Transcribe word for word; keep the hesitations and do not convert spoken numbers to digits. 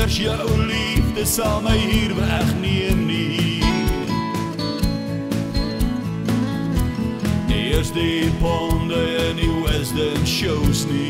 eers jou liefde sal my hier wegneem nie. Eers die ponde en die wisdom shows nie.